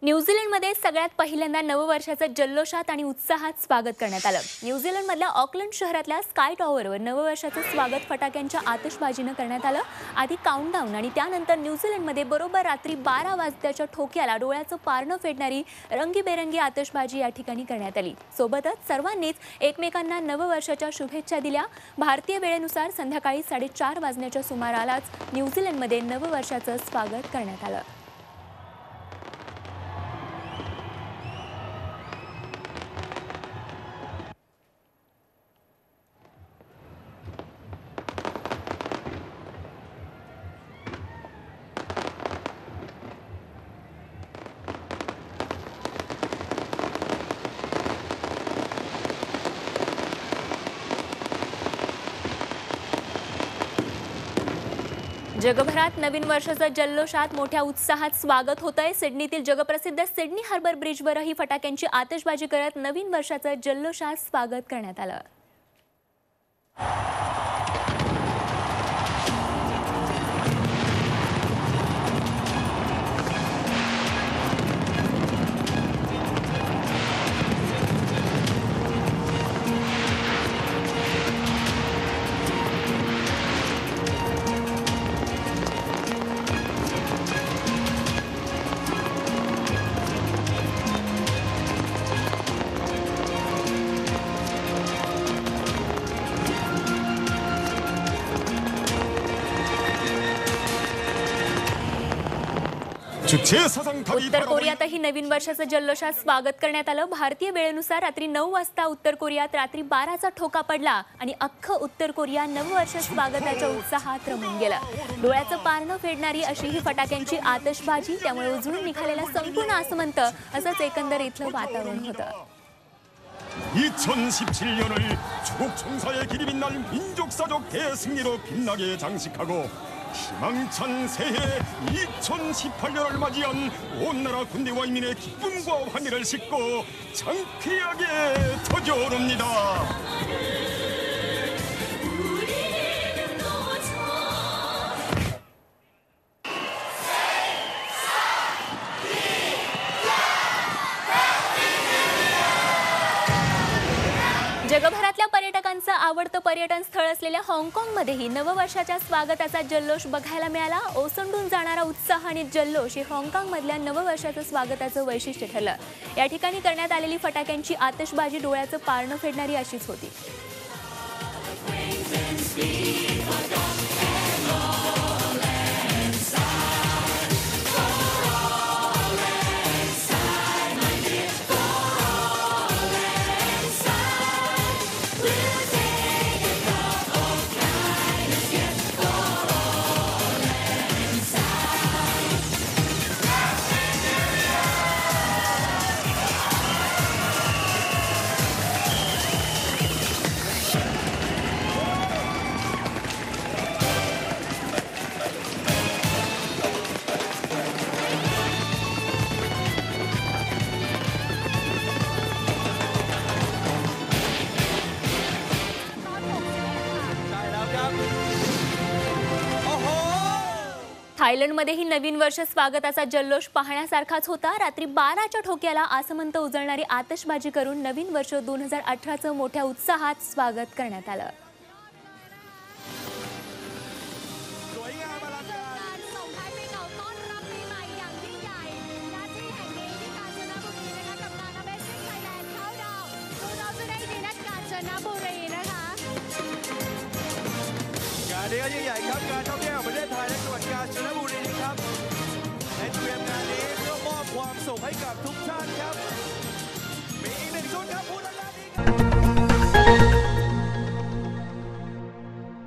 न्यूझीलंडमध्ये सगळ्यात पहिल्यांदा नववर्षाचं जल्लोषात आणि उत्साहात स्वागत करण्यात आलं। न्यूझीलंडमधल्या ऑकलंड शहरातल्या स्काय टॉवरवर नववर्षाचं स्वागत फटाक्यांच्या आतिषबाजीने करण्यात आलं। आधी काउंटडाऊन आणि त्यानंतर न्यूझीलंडमध्ये बरोबर रात्री 12 वाजताच्या ठोक्याला डोळ्याचं पारणं फेडणारी रंगीबेरंगी आतिषबाजी या ठिकाणी करण्यात आली। सोबतच सर्वांनीच एकमेकांना नववर्षाच्या शुभेच्छा दिल्या। भारतीय वेळेनुसार संध्याकाळी 4:30 वाजण्याच्या सुमारालाच न्यूझीलंडमध्ये नववर्षाचं स्वागत करण्यात आलं। जगभरात नवीन वर्षाचं जल्लोषात मोठ्या उत्साहात स्वागत होतंय। सिडनीतील जगप्रसिद्ध सिडनी हार्बर ब्रिजवरही फटाक्यांची आतिषबाजी करत नवीन वर्षाचं जल्लोषात स्वागत करण्यात आलं। उत्तर कोरियातही नवीन वर्षाचं जल्लोषात स्वागत करण्यात आलं। भारतीय वेळेनुसार रात्री 9 वाजता उत्तर कोरियात रात्री 12चा ठोका पडला आणि अख्खं उत्तर कोरिया नववर्ष स्वागताच्या उत्साहात रमून गेलं। डोळ्याचं पारणं फेडणारी अशी ही फटाक्यांची आतिषबाजी, त्यामुळे उजळून निघालेलं संपूर्ण आसमंत असंच एकंदर इथलं वातावरण होतं। 2017년을 조국 총사의 길이 빛날 민족사적 대승리로 빛나게 장식하고 희망찬 새해 2018년을 맞이한 온 나라 군대와 인민의 기쁨과 환희를 싣고 장쾌하게 터져오릅니다. जगभरातल्या पर्यटकांचं आवडतं पर्यटन स्थळ असलेल्या हाँगकाँगमध्येही नववर्षाच्या स्वागताचा जल्लोष बघायला मिळाला। ओसंडून जाणारा उत्साह आणि जल्लोष हे हाँगकाँगमधल्या नववर्षाचं स्वागताचं वैशिष्ट्य ठरलं। या ठिकाणी करण्यात आलेली फटाक्यांची आतिषबाजी डोळ्याचं पारणं फेडणारी अशीच होती। थायलंडमध्येही नवीन वर्ष स्वागताचा जल्लोष पाहण्यासारखाच होता। रात्री 12च्या ठोक्याला आसमंत उजळणारी आतिषबाजी करून नवीन वर्ष 2018चं मोठ्या उत्साहात स्वागत करण्यात आलं।